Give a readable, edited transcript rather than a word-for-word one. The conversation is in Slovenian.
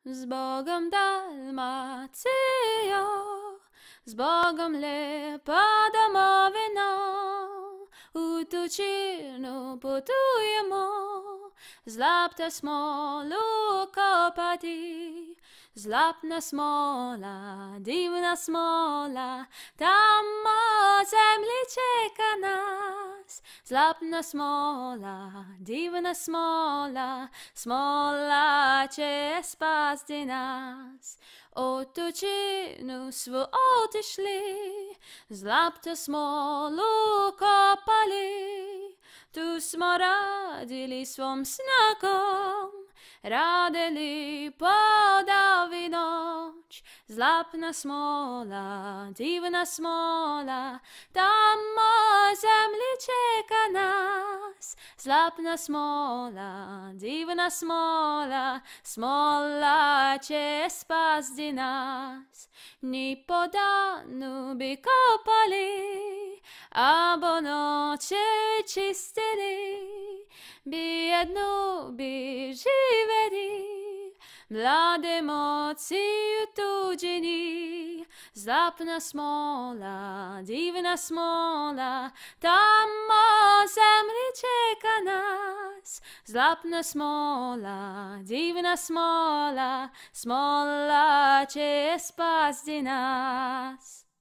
Zbogom Dalmacijo, zbogom lepa domovina, u Tuđinu putujemo, zlata smolu kopati. Zlatna smola, divna smola, tamo zemlji čeka nas. Zlatna smola, divna smola, smola će spasti nas. O Tuđinu svu otišli, zlatnu smolu kopali. Tu smo radili svom snagom, radili podav i noć. Zlatna smola, divna smola, tamo zemlji čeka nas. Zlatna smola, divna smola, smola će spasti nas. Ni po danu bi kopali, a po noći čistili. Bijednu bi živjeli, mlade moci u Tuđini. Zlatna smola, divna smola, tamo zemlji čeka nas. Zlatna smola, divna smola, smola će spasti nas.